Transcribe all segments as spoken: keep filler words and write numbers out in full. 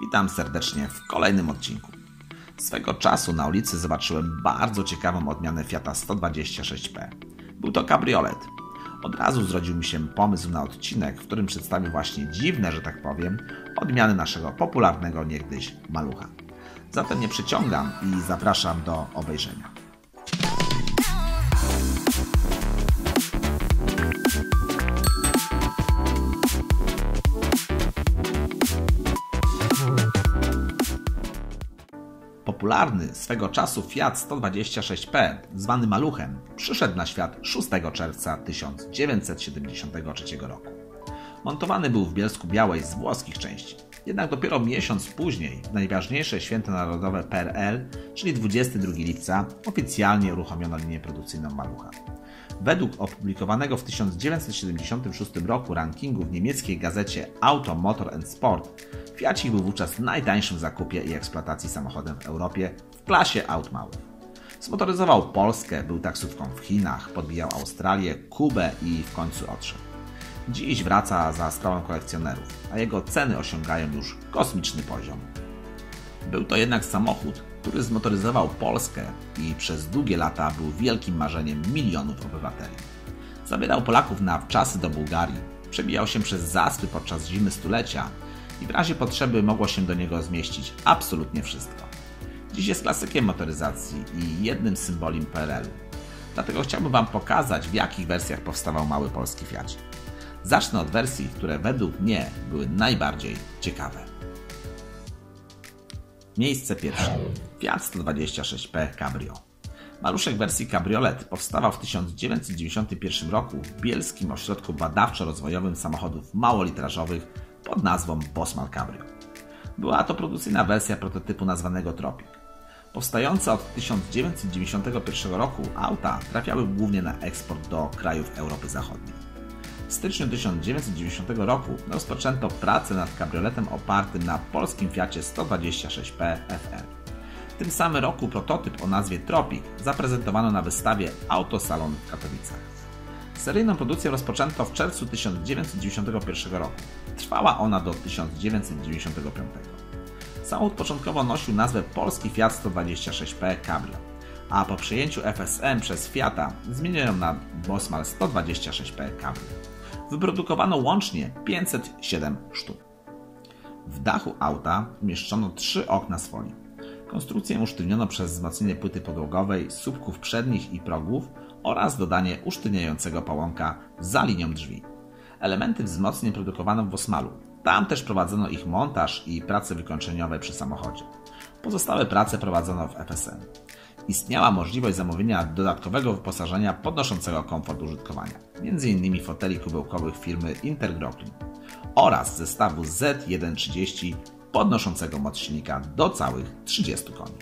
Witam serdecznie w kolejnym odcinku. Swego czasu na ulicy zobaczyłem bardzo ciekawą odmianę Fiata sto dwadzieścia sześć P. Był to kabriolet. Od razu zrodził mi się pomysł na odcinek, w którym przedstawię właśnie dziwne, że tak powiem, odmiany naszego popularnego niegdyś malucha. Zatem nie przyciągam i zapraszam do obejrzenia. Popularny swego czasu Fiat sto dwadzieścia sześć P, zwany maluchem, przyszedł na świat szóstego czerwca tysiąc dziewięćset siedemdziesiątego trzeciego roku. Montowany był w Bielsku-Białej z włoskich części. Jednak dopiero miesiąc później, w najważniejsze święto narodowe P R L, czyli dwudziestego drugiego lipca, oficjalnie uruchomiono linię produkcyjną malucha. Według opublikowanego w tysiąc dziewięćset siedemdziesiątym szóstym roku rankingu w niemieckiej gazecie Auto, Motor and Sport, Fiacik był wówczas najtańszym w zakupie i eksploatacji samochodem w Europie w klasie aut małych. Zmotoryzował Polskę, był taksówką w Chinach, podbijał Australię, Kubę i w końcu odszedł. Dziś wraca za sprawą kolekcjonerów, a jego ceny osiągają już kosmiczny poziom. Był to jednak samochód, który zmotoryzował Polskę i przez długie lata był wielkim marzeniem milionów obywateli. Zabierał Polaków na wczasy do Bułgarii, przebijał się przez zaspy podczas zimy stulecia i w razie potrzeby mogło się do niego zmieścić absolutnie wszystko. Dziś jest klasykiem motoryzacji i jednym z symboli P R L-u. Dlatego chciałbym Wam pokazać, w jakich wersjach powstawał mały polski Fiacik. Zacznę od wersji, które według mnie były najbardziej ciekawe. Miejsce pierwsze. Fiat sto dwadzieścia sześć P Cabrio. Maluszek wersji kabriolet powstawał w tysiąc dziewięćset dziewięćdziesiątym pierwszym roku w Bielskim Ośrodku Badawczo-Rozwojowym Samochodów Małolitrażowych pod nazwą Bosmal Cabrio. Była to produkcyjna wersja prototypu nazwanego Tropic. Powstające od tysiąc dziewięćset dziewięćdziesiątego pierwszego roku auta trafiały głównie na eksport do krajów Europy Zachodniej. W styczniu tysiąc dziewięćset dziewięćdziesiątego roku rozpoczęto pracę nad kabrioletem opartym na polskim Fiacie sto dwadzieścia sześć P F R. W tym samym roku prototyp o nazwie Tropic zaprezentowano na wystawie Autosalon w Katowicach. Seryjną produkcję rozpoczęto w czerwcu tysiąc dziewięćset dziewięćdziesiątego pierwszego roku. Trwała ona do tysiąc dziewięćset dziewięćdziesiątego piątego. Samochód początkowo nosił nazwę polski Fiat sto dwadzieścia sześć P Cabrio, a po przejęciu F S M przez Fiata zmieniono na Bosmal sto dwadzieścia sześć P Cabrio. Wyprodukowano łącznie pięćset siedem sztuk. W dachu auta umieszczono trzy okna z folii. Konstrukcję usztywniono przez wzmocnienie płyty podłogowej, słupków przednich i progów oraz dodanie usztywniającego pałąka za linią drzwi. Elementy wzmocnień produkowano w Bosmalu. Tam też prowadzono ich montaż i prace wykończeniowe przy samochodzie. Pozostałe prace prowadzono w F S M. Istniała możliwość zamówienia dodatkowego wyposażenia podnoszącego komfort użytkowania, między innymi foteli kubełkowych firmy Intergroclean oraz zestawu Z sto trzydzieści podnoszącego moc silnika do całych trzydziestu koni.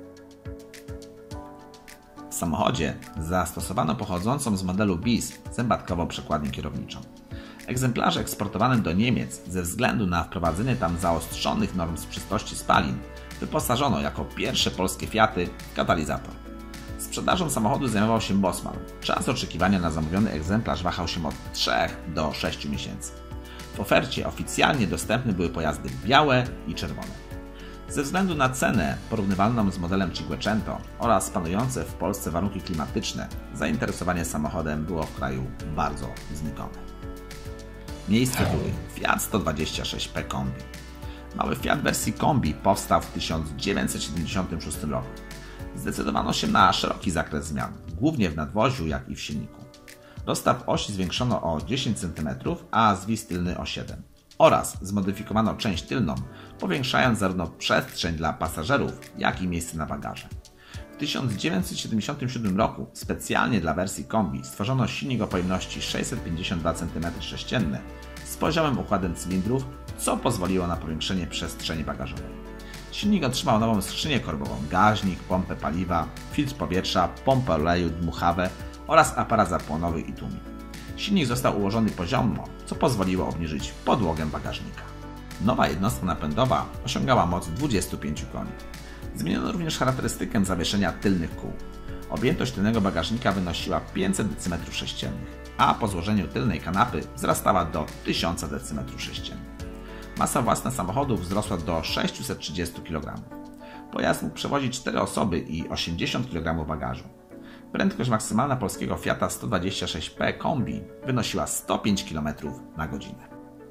W samochodzie zastosowano pochodzącą z modelu B I S zębatkową przekładnię kierowniczą. Egzemplarze eksportowane do Niemiec ze względu na wprowadzenie tam zaostrzonych norm z czystości spalin wyposażono jako pierwsze polskie Fiaty w katalizator. Sprzedażą samochodu zajmował się Bosmal. Czas oczekiwania na zamówiony egzemplarz wahał się od trzech do sześciu miesięcy. W ofercie oficjalnie dostępne były pojazdy białe i czerwone. Ze względu na cenę porównywalną z modelem Cinquecento oraz panujące w Polsce warunki klimatyczne, zainteresowanie samochodem było w kraju bardzo znikome. Miejsce drugie. Fiat sto dwadzieścia sześć P Kombi. Mały Fiat wersji Kombi powstał w tysiąc dziewięćset siedemdziesiątym szóstym roku. Zdecydowano się na szeroki zakres zmian, głównie w nadwoziu, jak i w silniku. Rozstaw osi zwiększono o dziesięć centymetrów, a zwis tylny o siedem. Oraz zmodyfikowano część tylną, powiększając zarówno przestrzeń dla pasażerów, jak i miejsce na bagaże. W tysiąc dziewięćset siedemdziesiątym siódmym roku specjalnie dla wersji Kombi stworzono silnik o pojemności sześćset pięćdziesiąt dwa centymetry sześcienne z poziomym układem cylindrów, co pozwoliło na powiększenie przestrzeni bagażowej. Silnik otrzymał nową skrzynię korbową, gaźnik, pompę paliwa, filtr powietrza, pompę oleju, dmuchawę oraz aparat zapłonowy i tłumik. Silnik został ułożony poziomo, co pozwoliło obniżyć podłogę bagażnika. Nowa jednostka napędowa osiągała moc dwudziestu pięciu koni. Zmieniono również charakterystykę zawieszenia tylnych kół. Objętość tylnego bagażnika wynosiła pięćset decimetrów sześciennych, a po złożeniu tylnej kanapy wzrastała do tysiąc decimetrów sześciennych. Masa własna samochodu wzrosła do sześćset trzydzieści kilogramów. Pojazd mógł przewozić cztery osoby i osiemdziesiąt kilogramów bagażu. Prędkość maksymalna polskiego Fiata sto dwadzieścia sześć P Kombi wynosiła sto pięć kilometrów na godzinę.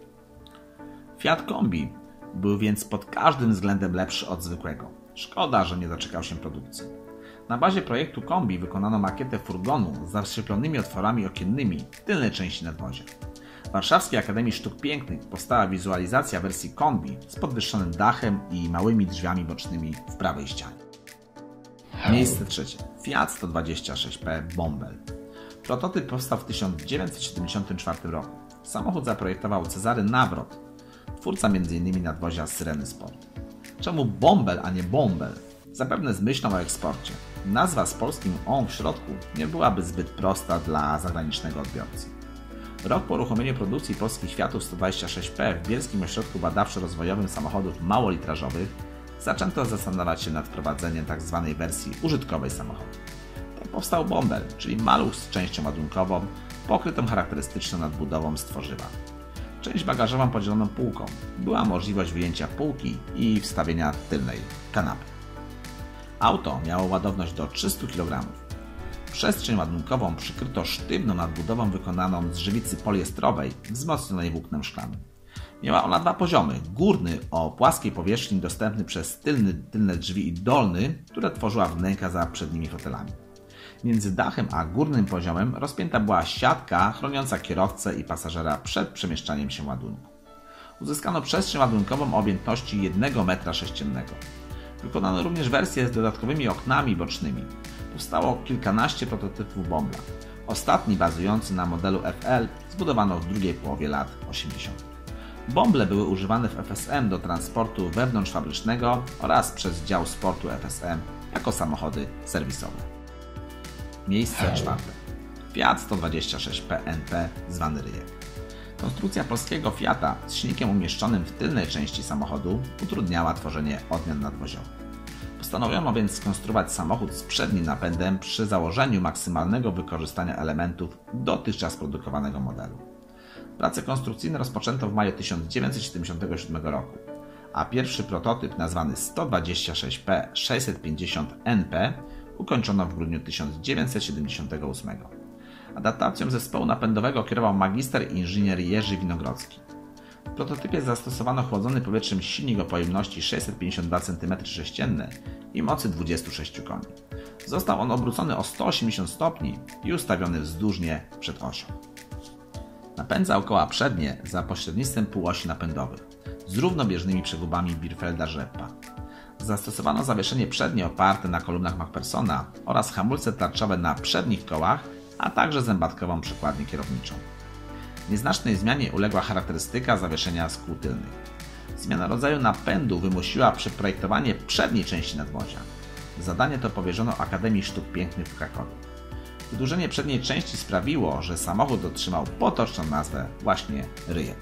Fiat Kombi był więc pod każdym względem lepszy od zwykłego. Szkoda, że nie doczekał się produkcji. Na bazie projektu Kombi wykonano makietę furgonu z zaszczepionymi otworami okiennymi w tylnej części nadwozia. W Warszawskiej Akademii Sztuk Pięknych powstała wizualizacja wersji Kombi z podwyższonym dachem i małymi drzwiami bocznymi w prawej ścianie. Miejsce trzecie. Fiat sto dwadzieścia sześć P Bombel. Prototyp powstał w tysiąc dziewięćset siedemdziesiątym czwartym roku. Samochód zaprojektował Cezary Nawrot, twórca między innymi nadwozia Syreny Sport. Czemu Bombel, a nie Bombel? Zapewne z myślą o eksporcie. Nazwa z polskim on w środku nie byłaby zbyt prosta dla zagranicznego odbiorcy. Rok po uruchomieniu produkcji polskich Fiatów sto dwadzieścia sześć P w Bielskim Ośrodku Badawczo-Rozwojowym Samochodów Małolitrażowych zaczęto zastanawiać się nad wprowadzeniem tzw. wersji użytkowej samochodu. Tak powstał Bombel, czyli maluch z częścią ładunkową, pokrytą charakterystyczną nadbudową z tworzywa. Część bagażową podzieloną półką. Była możliwość wyjęcia półki i wstawienia tylnej kanapy. Auto miało ładowność do trzystu kilogramów. Przestrzeń ładunkową przykryto sztywną nadbudową wykonaną z żywicy poliestrowej wzmocnionej włóknem szklanym. Miała ona dwa poziomy. Górny o płaskiej powierzchni dostępny przez tylny, tylne drzwi i dolny, które tworzyła wnęka za przednimi fotelami. Między dachem a górnym poziomem rozpięta była siatka chroniąca kierowcę i pasażera przed przemieszczaniem się ładunku. Uzyskano przestrzeń ładunkową o objętości jednego metra sześciennego. Wykonano również wersję z dodatkowymi oknami bocznymi. Powstało kilkanaście prototypów Bombla. Ostatni, bazujący na modelu F L, zbudowano w drugiej połowie lat osiemdziesiątych. Bomble były używane w F S M do transportu wewnątrzfabrycznego oraz przez dział sportu F S M jako samochody serwisowe. Miejsce czwarte. Fiat sto dwadzieścia sześć P N P zwany Ryjek. Konstrukcja polskiego Fiata z silnikiem umieszczonym w tylnej części samochodu utrudniała tworzenie odmian nadwoziowych. Postanowiono więc skonstruować samochód z przednim napędem przy założeniu maksymalnego wykorzystania elementów dotychczas produkowanego modelu. Prace konstrukcyjne rozpoczęto w maju tysiąc dziewięćset siedemdziesiątego siódmego roku, a pierwszy prototyp nazwany sto dwadzieścia sześć P sześćset pięćdziesiąt N P ukończono w grudniu tysiąc dziewięćset siedemdziesiątego ósmego. Adaptacją zespołu napędowego kierował magister inżynier Jerzy Winogrodzki. W prototypie zastosowano chłodzony powietrzem silnik o pojemności sześćset pięćdziesiąt dwa centymetry sześcienne i mocy dwudziestu sześciu koni. Został on obrócony o sto osiemdziesiąt stopni i ustawiony wzdłużnie przed osią. Napędzał koła przednie za pośrednictwem półosi napędowych z równobieżnymi przegubami Birfelda-Rzeppa. Zastosowano zawieszenie przednie oparte na kolumnach Macphersona oraz hamulce tarczowe na przednich kołach, a także zębatkową przekładnię kierowniczą. Nieznacznej zmianie uległa charakterystyka zawieszenia z kół tylnych. Zmiana rodzaju napędu wymusiła przeprojektowanie przedniej części nadwozia. Zadanie to powierzono Akademii Sztuk Pięknych w Krakowie. Wydłużenie przedniej części sprawiło, że samochód otrzymał potoczną nazwę właśnie Ryjek.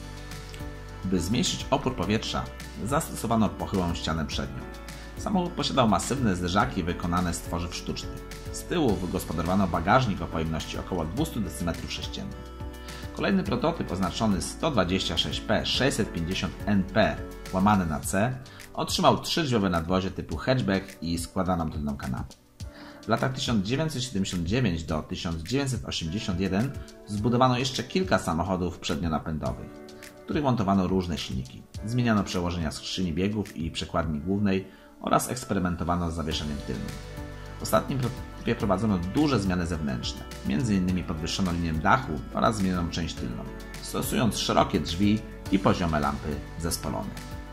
By zmniejszyć opór powietrza, zastosowano pochyłą ścianę przednią. Samochód posiadał masywne zderzaki wykonane z tworzyw sztucznych. Z tyłu wygospodarowano bagażnik o pojemności około dwieście decimetrów sześciennych. Kolejny prototyp oznaczony sto dwadzieścia sześć P sześćset pięćdziesiąt N P łamane na C otrzymał trzydrzwiowe nadwozie typu hatchback i składaną tylną kanapę. W latach tysiąc dziewięćset siedemdziesiąt dziewięć do tysiąc dziewięćset osiemdziesiąt jeden zbudowano jeszcze kilka samochodów przednionapędowych, w których montowano różne silniki. Zmieniano przełożenia skrzyni biegów i przekładni głównej oraz eksperymentowano z zawieszeniem tylnym. W ostatnim prototypie prowadzono duże zmiany zewnętrzne, między innymi podwyższono linię dachu oraz zmienioną część tylną, stosując szerokie drzwi i poziome lampy zespolone.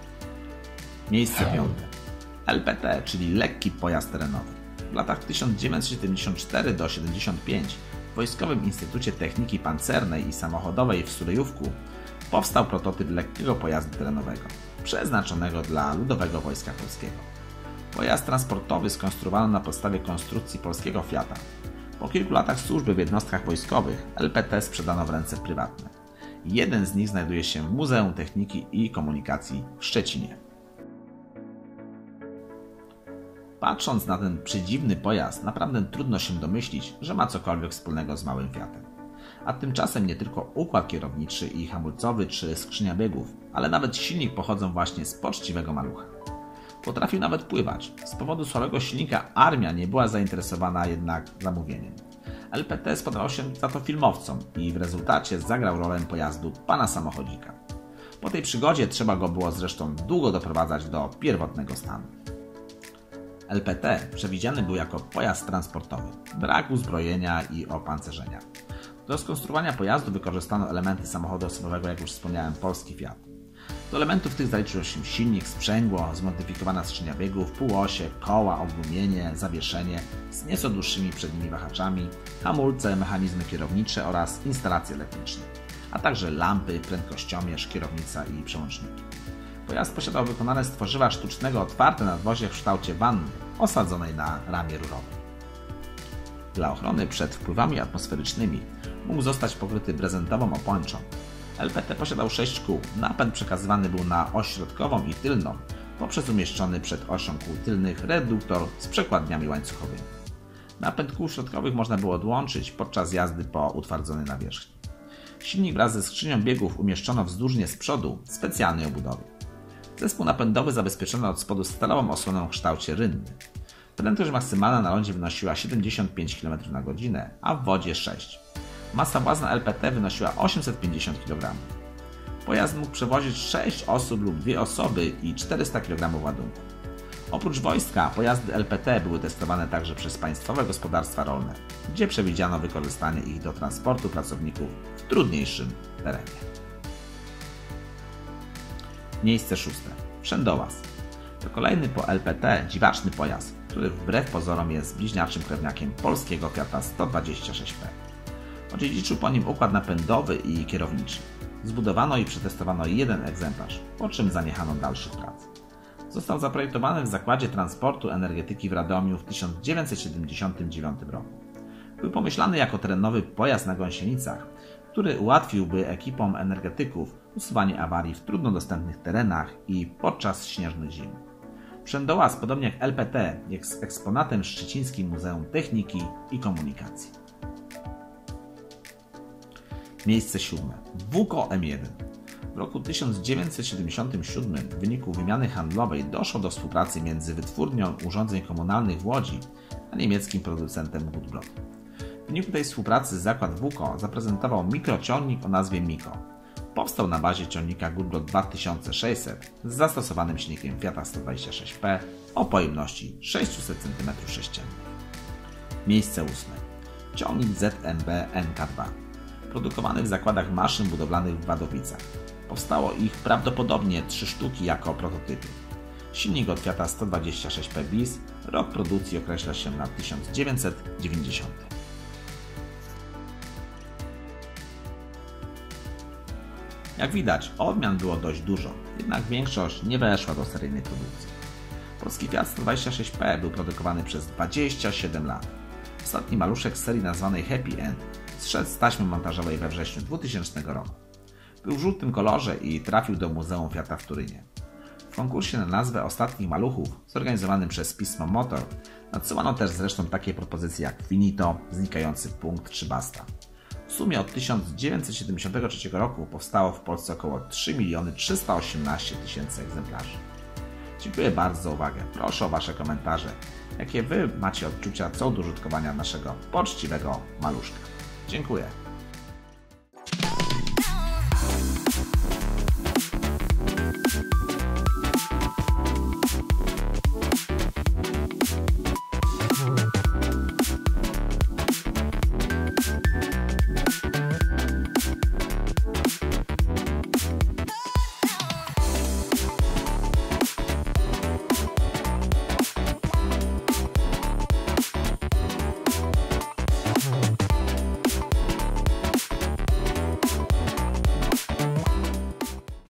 Miejsce piąte. L P T, czyli lekki pojazd terenowy. W latach tysiąc dziewięćset siedemdziesiąt cztery do siedemdziesiąt pięć w Wojskowym Instytucie Techniki Pancernej i Samochodowej w Sulejówku powstał prototyp lekkiego pojazdu terenowego, przeznaczonego dla Ludowego Wojska Polskiego. Pojazd transportowy skonstruowano na podstawie konstrukcji polskiego Fiata. Po kilku latach służby w jednostkach wojskowych L P T sprzedano w ręce prywatne. Jeden z nich znajduje się w Muzeum Techniki i Komunikacji w Szczecinie. Patrząc na ten przedziwny pojazd, naprawdę trudno się domyślić, że ma cokolwiek wspólnego z małym Fiatem. A tymczasem nie tylko układ kierowniczy i hamulcowy czy skrzynia biegów, ale nawet silnik pochodzą właśnie z poczciwego malucha. Potrafił nawet pływać. Z powodu słabego silnika armia nie była zainteresowana jednak zamówieniem. L P T spodobał się za to filmowcom i w rezultacie zagrał rolę pojazdu pana samochodzika. Po tej przygodzie trzeba go było zresztą długo doprowadzać do pierwotnego stanu. L P T przewidziany był jako pojazd transportowy, brak uzbrojenia i opancerzenia. Do skonstruowania pojazdu wykorzystano elementy samochodu osobowego, jak już wspomniałem, polski Fiat. Do elementów tych zaliczył się silnik, sprzęgło, zmodyfikowana skrzynia biegów, półosie, koła, ogłumienie, zawieszenie z nieco dłuższymi przednimi wahaczami, hamulce, mechanizmy kierownicze oraz instalacje elektryczne, a także lampy, prędkościomierz, kierownica i przełączniki. Pojazd posiadał wykonane z tworzywa sztucznego otwarte nadwozie w kształcie wanny osadzonej na ramie rurowym. Dla ochrony przed wpływami atmosferycznymi mógł zostać pokryty brezentową opończą. L P T posiadał sześć kół. Napęd przekazywany był na oś środkową i tylną poprzez umieszczony przed osią kół tylnych reduktor z przekładniami łańcuchowymi. Napęd kół środkowych można było odłączyć podczas jazdy po utwardzonej nawierzchni. Silnik wraz ze skrzynią biegów umieszczono wzdłużnie z przodu w specjalnej obudowie. Zespół napędowy zabezpieczono od spodu stalową osłoną w kształcie rynny. Prędkość maksymalna na lądzie wynosiła siedemdziesiąt pięć kilometrów na godzinę, a w wodzie sześć. Masa własna L P T wynosiła osiemset pięćdziesiąt kilogramów. Pojazd mógł przewozić sześć osób lub dwie osoby i czterysta kilogramów ładunku. Oprócz wojska, pojazdy L P T były testowane także przez państwowe gospodarstwa rolne, gdzie przewidziano wykorzystanie ich do transportu pracowników w trudniejszym terenie. Miejsce szóste. Wszędołaz. To kolejny po L P T dziwaczny pojazd, który wbrew pozorom jest bliźniaczym krewniakiem polskiego Fiata sto dwadzieścia sześć P. Odziedziczył po nim układ napędowy i kierowniczy. Zbudowano i przetestowano jeden egzemplarz, po czym zaniechano dalszych prac. Został zaprojektowany w Zakładzie Transportu Energetyki w Radomiu w tysiąc dziewięćset siedemdziesiątym dziewiątym roku. Był pomyślany jako terenowy pojazd na gąsienicach, który ułatwiłby ekipom energetyków usuwanie awarii w trudno dostępnych terenach i podczas śnieżnych zim. Wszędołaz, podobnie jak L P T, jest eksponatem Szczecińskim Muzeum Techniki i Komunikacji. Miejsce siódme. WUKO M jeden. W roku tysiąc dziewięćset siedemdziesiątym siódmym w wyniku wymiany handlowej doszło do współpracy między Wytwórnią Urządzeń Komunalnych w Łodzi a niemieckim producentem Gutbrod. W wyniku tej współpracy zakład WUKO zaprezentował mikrociągnik o nazwie Miko. Powstał na bazie ciągnika Gutbrod dwa tysiące sześćset z zastosowanym silnikiem Fiata sto dwadzieścia sześć P o pojemności sześćset centymetrów sześciennych. Miejsce ósme. Ciągnik Z M B N K dwa. Produkowany w zakładach maszyn budowlanych w Wadowicach. Powstało ich prawdopodobnie trzy sztuki jako prototypy. Silnik od Fiata sto dwadzieścia sześć P bis, rok produkcji określa się na tysiąc dziewięćset dziewięćdziesiąty. Jak widać, odmian było dość dużo, jednak większość nie weszła do seryjnej produkcji. Polski Fiat sto dwadzieścia sześć P był produkowany przez dwadzieścia siedem lat. Ostatni maluszek z serii nazwanej Happy End zszedł z taśmy montażowej we wrześniu dwutysięcznego roku. Był w żółtym kolorze i trafił do Muzeum Fiata w Turynie. W konkursie na nazwę ostatnich maluchów, zorganizowanym przez Pismo Motor, nadsyłano też zresztą takie propozycje jak Finito, Znikający punkt czy Basta. W sumie od tysiąc dziewięćset siedemdziesiątego trzeciego roku powstało w Polsce około trzy miliony trzysta osiemnaście tysięcy egzemplarzy. Dziękuję bardzo za uwagę. Proszę o Wasze komentarze. Jakie Wy macie odczucia co do użytkowania naszego poczciwego maluszka. Dziękuję.